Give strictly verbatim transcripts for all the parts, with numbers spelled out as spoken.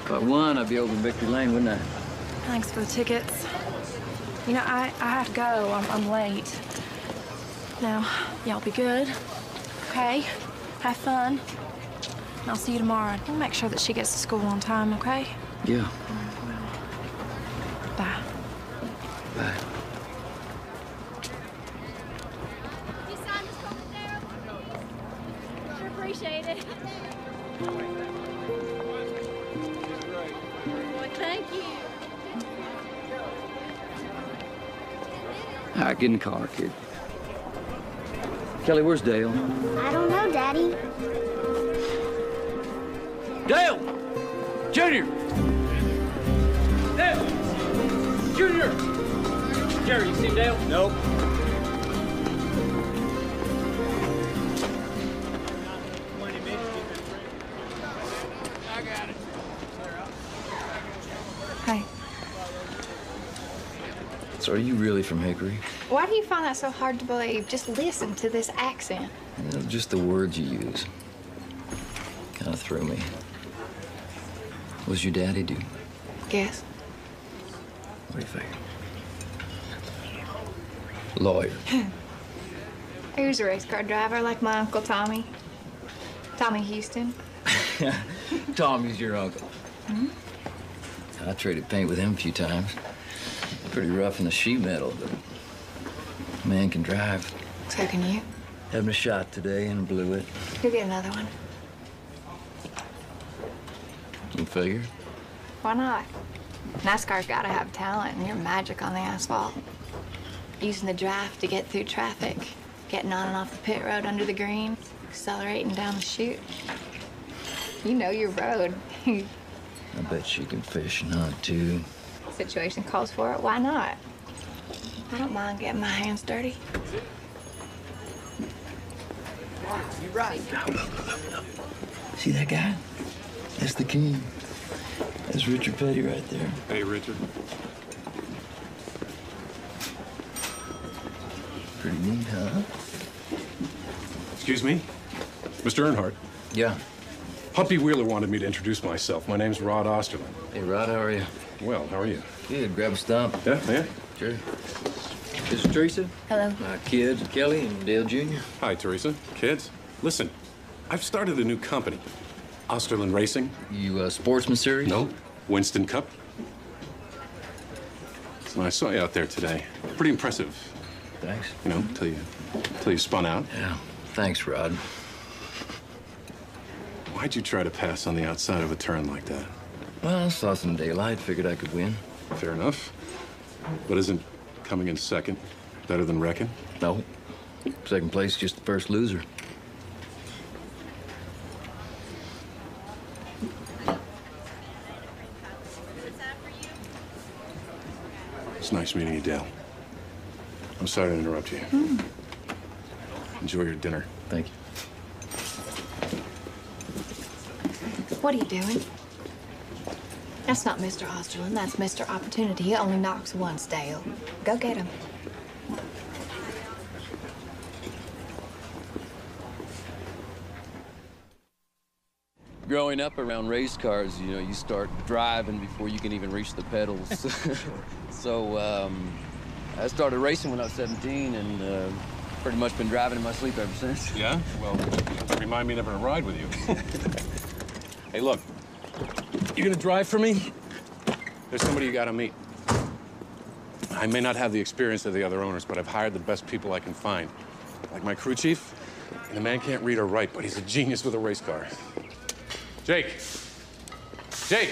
If I won, I'd be over in Victory Lane, wouldn't I? Thanks for the tickets. You know, I, I have to go. I'm, I'm late. Now, y'all be good, okay? Have fun. And I'll see you tomorrow. We'll make sure that she gets to school on time, okay? Yeah. Bye. Bye. You signed this book there? Sure appreciate it. Boy, thank you. All right, get in the car, kid. Kelly, where's Dale? I don't know, Daddy. Dale! Junior! Dale! Junior! Jerry, you seen Dale? Nope. Hey. So are you really from Hickory? Why do you find that so hard to believe? Just listen to this accent. You know, just the words you use kind of threw me. What's your daddy do? Guess. What do you figure? Lawyer. He was a race car driver like my Uncle Tommy. Tommy Houston. Tommy's your uncle. Hmm? I traded paint with him a few times. Pretty rough in the sheet metal, but man can drive. So can you. Having a shot today and blew it. You'll get another one. You figure? Why not? NASCAR's gotta have talent, and you're magic on the asphalt. Using the draft to get through traffic, getting on and off the pit road under the green, accelerating down the chute. You know your road. I bet she can fish and hunt, too. Situation calls for it, why not? I don't mind getting my hands dirty. You're right. See that guy? That's the king. That's Richard Petty right there. Hey, Richard. Pretty neat, huh? Excuse me? Mister Earnhardt. Yeah. Humpy Wheeler wanted me to introduce myself. My name's Rod Osterlin. Hey, Rod, how are you? Well, how are you? Good. Grab a stump. Yeah, yeah. Sure. This is Teresa. Hello. My kids, Kelly and Dale Junior Hi, Teresa. Kids. Listen, I've started a new company. Osterlin Racing. You, uh, Sportsman Series? No. Winston Cup. So I saw you out there today. Pretty impressive. Thanks. You know, till you, till you spun out. Yeah. Thanks, Rod. Why'd you try to pass on the outside of a turn like that? Well, I saw some daylight. Figured I could win. Fair enough. But isn't coming in second better than wrecking? No. Second place, just the first loser. It's nice meeting you, Dale. I'm sorry to interrupt you. Mm. Enjoy your dinner. Thank you. What are you doing? That's not Mister Osterlin, that's Mister Opportunity. He only knocks once, Dale. Go get him. Growing up around race cars, you know, you start driving before you can even reach the pedals. So um, I started racing when I was seventeen and uh, pretty much been driving in my sleep ever since. Yeah? Well, remind me never to ride with you. Hey, look. You gonna drive for me? There's somebody you gotta meet. I may not have the experience of the other owners, but I've hired the best people I can find. Like my crew chief, and the man can't read or write, but he's a genius with a race car. Jake. Jake.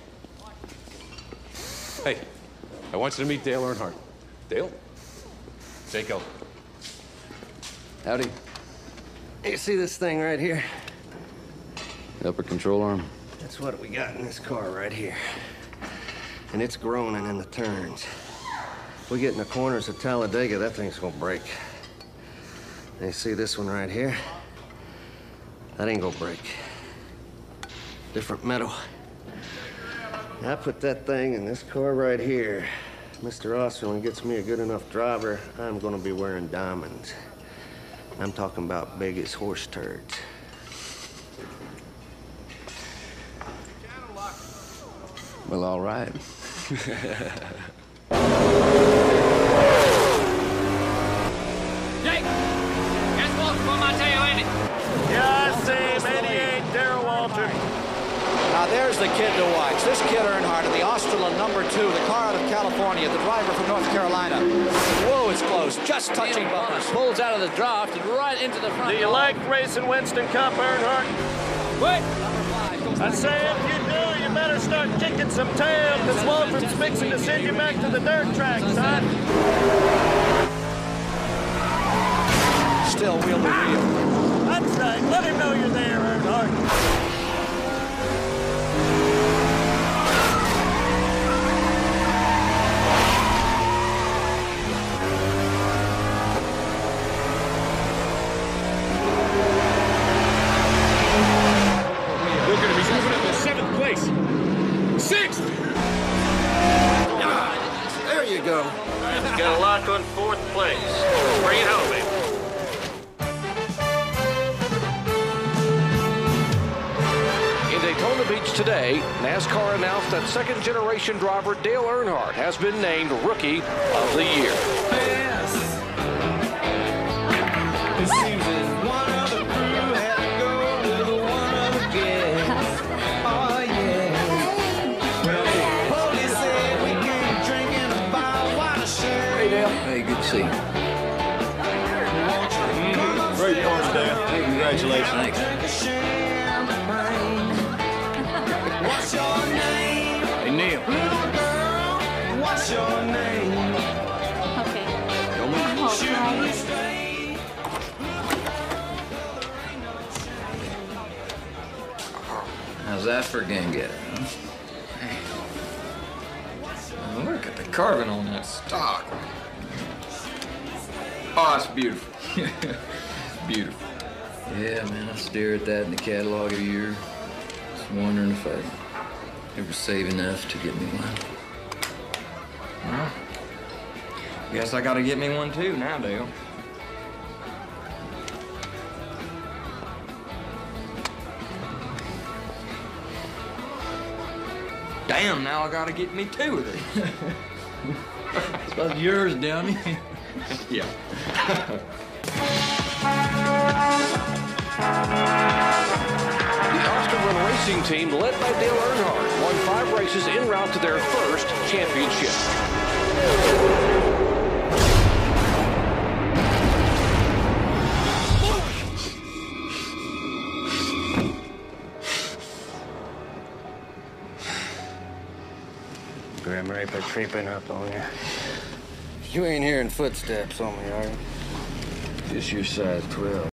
Hey, I want you to meet Dale Earnhardt. Dale? Jake Elton. Howdy. You see this thing right here? Upper control arm. That's what we got in this car right here. And it's groaning in the turns. If we get in the corners of Talladega, that thing's gonna break. And you see this one right here? That ain't gonna break. Different metal. I put that thing in this car right here. Mister Osterlin gets me a good enough driver, I'm gonna be wearing diamonds. I'm talking about big as horse turds. Well, all right. Jake! Guess Walter for my tail, ain't it? Yeah, I see him. eighty-eight, Darrell Walter. Now there's the kid to watch. This kid Earnhardt in the Australian number two, the car out of California, the driver from North Carolina. Whoa, it's close. Just touching bumpers. Pulls out of the draft and right into the front. Do you like racing Winston Cup, Earnhardt? Wait! I say if you do, you better start kicking some tail, because Walter's fixing to send you back to the dirt track, son. Still wheel to wheel. That's right. Let him know you're there, Earnhardt. Sixth! There you go. It's got a lock on fourth place. Bring it home, baby. In Daytona Beach today, NASCAR announced that second-generation driver Dale Earnhardt has been named Rookie of the Year. Yes. It seems that one of the crew had to go with one of the guests. Oh, yeah. Well, the police said we can't drink in a bar. What a shame. Hey, Dale. Hey, good to see you. Mm-hmm. Great party, Dale. Hey, congratulations. Thanks. What's your name? Hey, Neil. Little girl, what's your name? Okay. Should we stay? How's that for a game getter, huh? Hey. Look at the carving on that stock. Oh, it's beautiful. It's beautiful. Yeah, man, I stare at that in the catalog every year. Just wondering if I'd ever save enough to get me one. Well, guess I gotta get me one too now, Dale. Damn, now I gotta get me two of these. It's about yours, Downey. Yeah. The Oscar Run Racing team, led by Dale Earnhardt, won five races en route to their first championship. Grim Reaper creeping up on you. You ain't hearing footsteps on me, are you? Just your size twelve.